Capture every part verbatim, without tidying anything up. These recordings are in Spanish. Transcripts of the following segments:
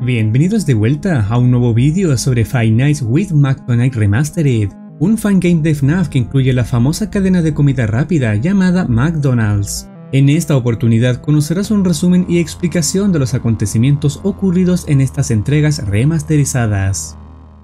Bienvenidos de vuelta a un nuevo vídeo sobre Five Nights with McDonald's Remastered, un fangame de F NAF que incluye la famosa cadena de comida rápida llamada McDonald's. En esta oportunidad conocerás un resumen y explicación de los acontecimientos ocurridos en estas entregas remasterizadas.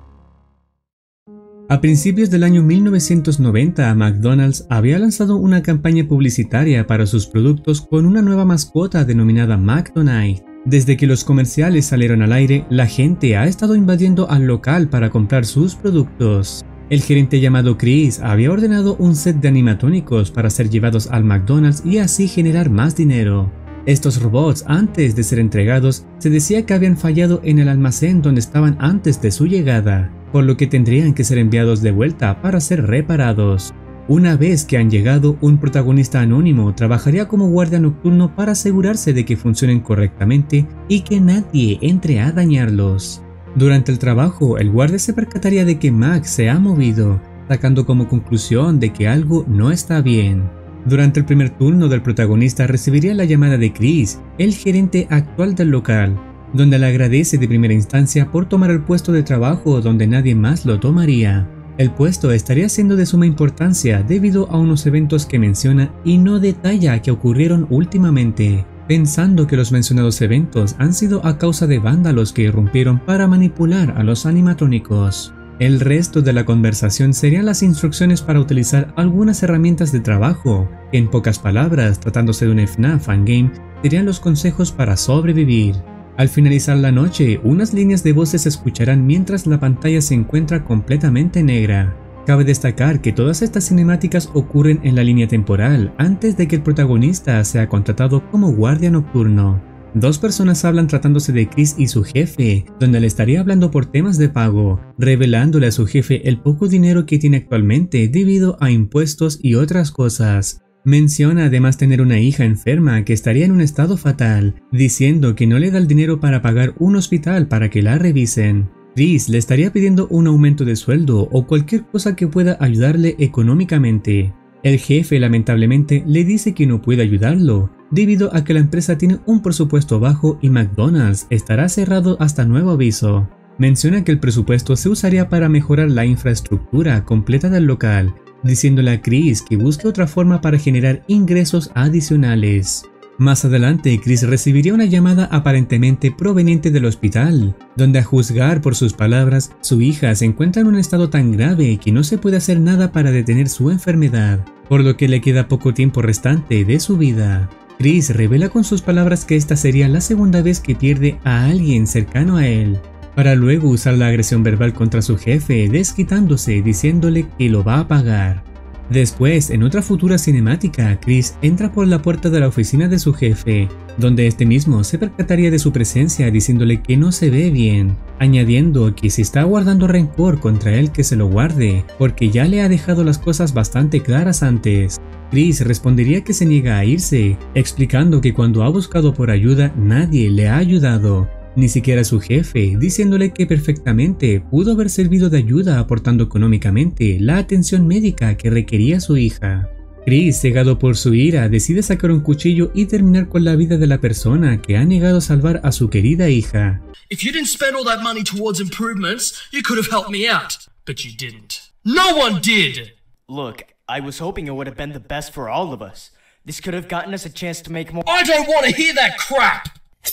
A principios del año mil novecientos noventa, McDonald's había lanzado una campaña publicitaria para sus productos con una nueva mascota denominada McDonald's. Desde que los comerciales salieron al aire, la gente ha estado invadiendo al local para comprar sus productos. El gerente llamado Chris había ordenado un set de animatrónicos para ser llevados al McDonald's y así generar más dinero. Estos robots, antes de ser entregados, se decía que habían fallado en el almacén donde estaban antes de su llegada, por lo que tendrían que ser enviados de vuelta para ser reparados. Una vez que han llegado, un protagonista anónimo trabajaría como guardia nocturno para asegurarse de que funcionen correctamente y que nadie entre a dañarlos. Durante el trabajo, el guardia se percataría de que Mac se ha movido, sacando como conclusión de que algo no está bien. Durante el primer turno del protagonista recibiría la llamada de Chris, el gerente actual del local, donde le agradece de primera instancia por tomar el puesto de trabajo donde nadie más lo tomaría. El puesto estaría siendo de suma importancia debido a unos eventos que menciona y no detalla que ocurrieron últimamente, pensando que los mencionados eventos han sido a causa de vándalos que irrumpieron para manipular a los animatrónicos. El resto de la conversación serían las instrucciones para utilizar algunas herramientas de trabajo, que en pocas palabras, tratándose de un F NAF fangame, serían los consejos para sobrevivir. Al finalizar la noche, unas líneas de voces se escucharán mientras la pantalla se encuentra completamente negra. Cabe destacar que todas estas cinemáticas ocurren en la línea temporal antes de que el protagonista sea contratado como guardia nocturno. Dos personas hablan tratándose de Chris y su jefe, donde le estaría hablando por temas de pago, revelándole a su jefe el poco dinero que tiene actualmente debido a impuestos y otras cosas. Menciona además tener una hija enferma que estaría en un estado fatal, diciendo que no le da el dinero para pagar un hospital para que la revisen. Chris le estaría pidiendo un aumento de sueldo o cualquier cosa que pueda ayudarle económicamente. El jefe lamentablemente le dice que no puede ayudarlo, debido a que la empresa tiene un presupuesto bajo y McDonald's estará cerrado hasta nuevo aviso. Menciona que el presupuesto se usaría para mejorar la infraestructura completa del local, diciéndole a Chris que busque otra forma para generar ingresos adicionales. Más adelante, Chris recibiría una llamada aparentemente proveniente del hospital, donde a juzgar por sus palabras, su hija se encuentra en un estado tan grave que no se puede hacer nada para detener su enfermedad, por lo que le queda poco tiempo restante de su vida. Chris revela con sus palabras que esta sería la segunda vez que pierde a alguien cercano a él, para luego usar la agresión verbal contra su jefe, desquitándose diciéndole que lo va a pagar. Después, en otra futura cinemática, Chris entra por la puerta de la oficina de su jefe, donde este mismo se percataría de su presencia diciéndole que no se ve bien, añadiendo que si está guardando rencor contra él que se lo guarde, porque ya le ha dejado las cosas bastante claras antes. Chris respondería que se niega a irse, explicando que cuando ha buscado por ayuda nadie le ha ayudado, ni siquiera su jefe, diciéndole que perfectamente pudo haber servido de ayuda aportando económicamente la atención médica que requería su hija. Chris, cegado por su ira, decide sacar un cuchillo y terminar con la vida de la persona que ha negado salvar a su querida hija. If you didn't spend all that money towards improvements, you could have helped me out, but you didn't. No one did! Look, I was hoping it would have been the best for all of us. This could have gotten us a chance to make more- I don't want to hear that crap!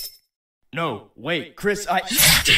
No, wait, Chris, I...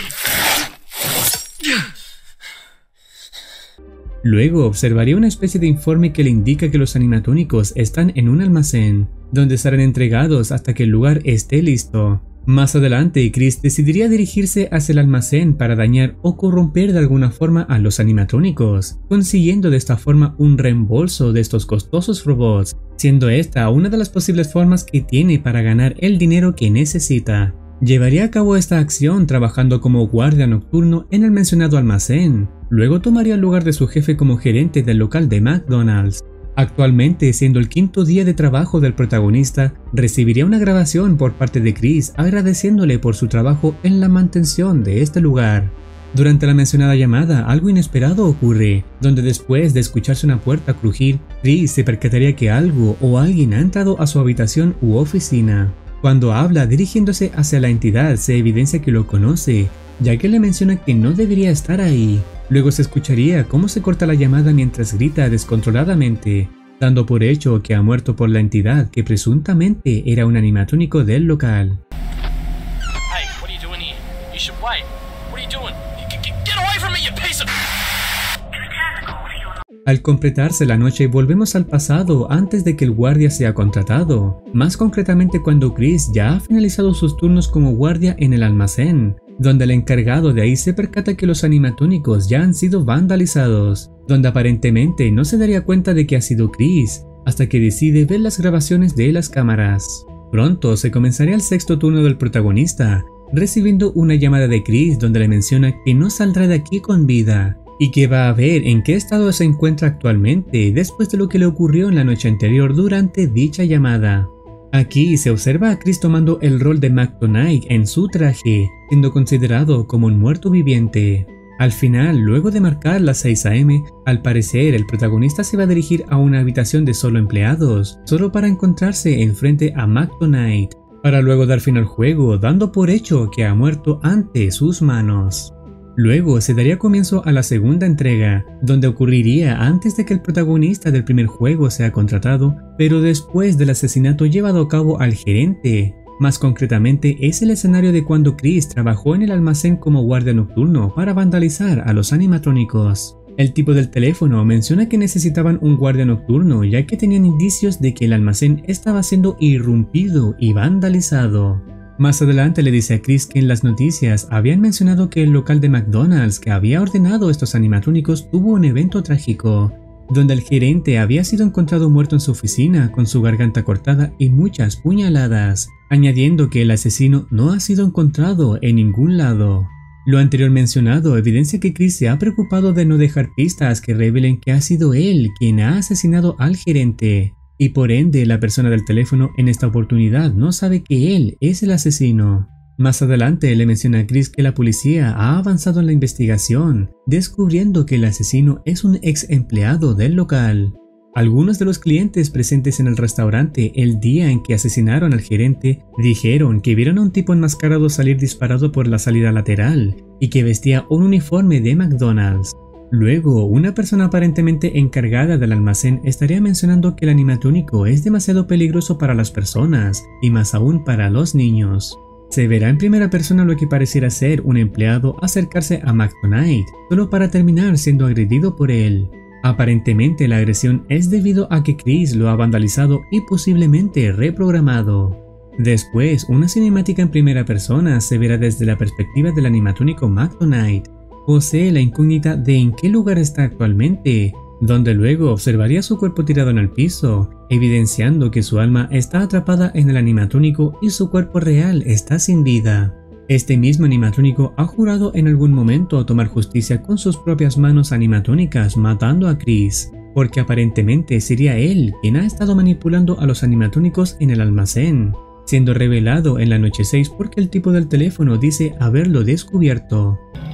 Luego observaría una especie de informe que le indica que los animatrónicos están en un almacén, donde serán entregados hasta que el lugar esté listo. Más adelante, Chris decidiría dirigirse hacia el almacén para dañar o corromper de alguna forma a los animatrónicos, consiguiendo de esta forma un reembolso de estos costosos robots, siendo esta una de las posibles formas que tiene para ganar el dinero que necesita. Llevaría a cabo esta acción trabajando como guardia nocturno en el mencionado almacén, luego tomaría el lugar de su jefe como gerente del local de McDonald's. Actualmente, siendo el quinto día de trabajo del protagonista, recibiría una grabación por parte de Chris agradeciéndole por su trabajo en la mantención de este lugar. Durante la mencionada llamada, algo inesperado ocurre, donde después de escucharse una puerta crujir, Chris se percataría que algo o alguien ha entrado a su habitación u oficina. Cuando habla dirigiéndose hacia la entidad se evidencia que lo conoce, ya que le menciona que no debería estar ahí. Luego se escucharía cómo se corta la llamada mientras grita descontroladamente, dando por hecho que ha muerto por la entidad que presuntamente era un animatrónico del local. Hey, what are you doing here? You should wait. What are you doing? Get away from me, you piece of... Al completarse la noche volvemos al pasado antes de que el guardia sea contratado, más concretamente cuando Chris ya ha finalizado sus turnos como guardia en el almacén, donde el encargado de ahí se percata que los animatrónicos ya han sido vandalizados, donde aparentemente no se daría cuenta de que ha sido Chris, hasta que decide ver las grabaciones de las cámaras. Pronto se comenzaría el sexto turno del protagonista, recibiendo una llamada de Chris donde le menciona que no saldrá de aquí con vida, y que va a ver en qué estado se encuentra actualmente después de lo que le ocurrió en la noche anterior durante dicha llamada. Aquí se observa a Chris tomando el rol de McDonald en su traje, siendo considerado como un muerto viviente. Al final, luego de marcar las seis a eme, al parecer el protagonista se va a dirigir a una habitación de solo empleados, solo para encontrarse enfrente a McDonald, para luego dar fin al juego, dando por hecho que ha muerto ante sus manos. Luego se daría comienzo a la segunda entrega, donde ocurriría antes de que el protagonista del primer juego sea contratado, pero después del asesinato llevado a cabo al gerente. Más concretamente es el escenario de cuando Chris trabajó en el almacén como guardia nocturno para vandalizar a los animatrónicos. El tipo del teléfono menciona que necesitaban un guardia nocturno ya que tenían indicios de que el almacén estaba siendo irrumpido y vandalizado. Más adelante le dice a Chris que en las noticias habían mencionado que el local de McDonald's que había ordenado estos animatrónicos tuvo un evento trágico, donde el gerente había sido encontrado muerto en su oficina con su garganta cortada y muchas puñaladas, añadiendo que el asesino no ha sido encontrado en ningún lado. Lo anterior mencionado evidencia que Chris se ha preocupado de no dejar pistas que revelen que ha sido él quien ha asesinado al gerente. Y por ende la persona del teléfono en esta oportunidad no sabe que él es el asesino. Más adelante le menciona a Chris que la policía ha avanzado en la investigación, descubriendo que el asesino es un ex empleado del local. Algunos de los clientes presentes en el restaurante el día en que asesinaron al gerente dijeron que vieron a un tipo enmascarado salir disparado por la salida lateral y que vestía un uniforme de McDonald's. Luego, una persona aparentemente encargada del almacén estaría mencionando que el animatrónico es demasiado peligroso para las personas y más aún para los niños. Se verá en primera persona lo que pareciera ser un empleado acercarse a McDonald solo para terminar siendo agredido por él. Aparentemente la agresión es debido a que Chris lo ha vandalizado y posiblemente reprogramado. Después, una cinemática en primera persona se verá desde la perspectiva del animatrónico McDonald. Posee la incógnita de en qué lugar está actualmente, donde luego observaría su cuerpo tirado en el piso, evidenciando que su alma está atrapada en el animatrónico y su cuerpo real está sin vida. Este mismo animatrónico ha jurado en algún momento tomar justicia con sus propias manos animatrónicas matando a Chris, porque aparentemente sería él quien ha estado manipulando a los animatrónicos en el almacén, siendo revelado en la noche seis porque el tipo del teléfono dice haberlo descubierto.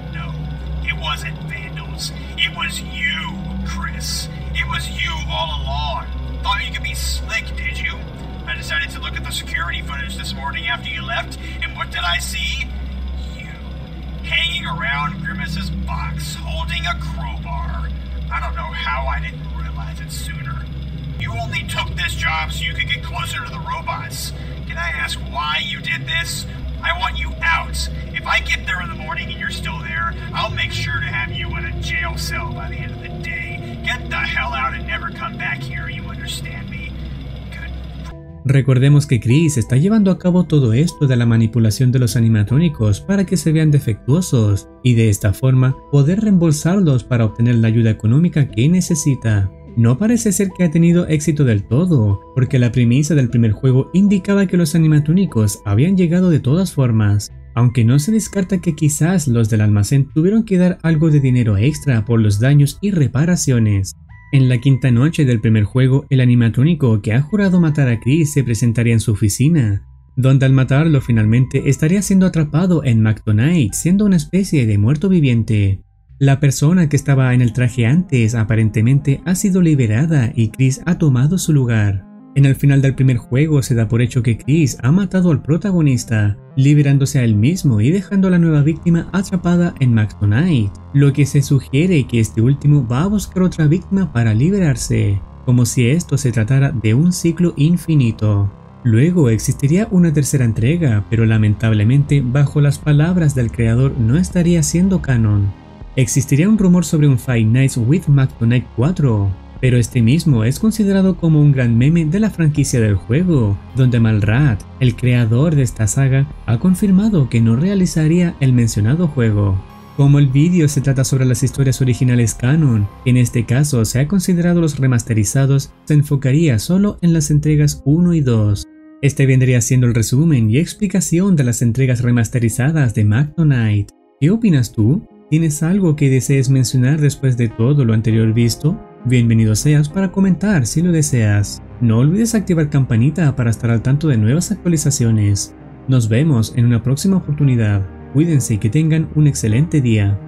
Decided to look at the security footage this morning after you left, and what did I see? You, hanging around Grimace's box, holding a crowbar. I don't know how I didn't realize it sooner. You only took this job so you could get closer to the robots. Can I ask why you did this? I want you out. If I get there in the morning and you're still there, I'll make sure to have you in a jail cell by the end of the day. Get the hell out and never come back here, you understand me? Recordemos que Chris está llevando a cabo todo esto de la manipulación de los animatrónicos para que se vean defectuosos y de esta forma poder reembolsarlos para obtener la ayuda económica que necesita. No parece ser que ha tenido éxito del todo, porque la premisa del primer juego indicaba que los animatrónicos habían llegado de todas formas, aunque no se descarta que quizás los del almacén tuvieron que dar algo de dinero extra por los daños y reparaciones. En la quinta noche del primer juego, el animatrónico que ha jurado matar a Chris se presentaría en su oficina, donde al matarlo finalmente estaría siendo atrapado en McDonald, siendo una especie de muerto viviente. La persona que estaba en el traje antes aparentemente ha sido liberada y Chris ha tomado su lugar. En el final del primer juego se da por hecho que Chris ha matado al protagonista, liberándose a él mismo y dejando a la nueva víctima atrapada en Mactonite, lo que se sugiere que este último va a buscar otra víctima para liberarse, como si esto se tratara de un ciclo infinito. Luego existiría una tercera entrega, pero lamentablemente bajo las palabras del creador no estaría siendo canon. Existiría un rumor sobre un Five Nights with Mactonite cuatro, pero este mismo es considerado como un gran meme de la franquicia del juego, donde Malrad, el creador de esta saga, ha confirmado que no realizaría el mencionado juego. Como el vídeo se trata sobre las historias originales canon, en este caso se ha considerado los remasterizados, se enfocaría solo en las entregas uno y dos. Este vendría siendo el resumen y explicación de las entregas remasterizadas de Mactonite. ¿Qué opinas tú? ¿Tienes algo que desees mencionar después de todo lo anterior visto? Bienvenido seas para comentar si lo deseas. No olvides activar campanita para estar al tanto de nuevas actualizaciones. Nos vemos en una próxima oportunidad. Cuídense y que tengan un excelente día.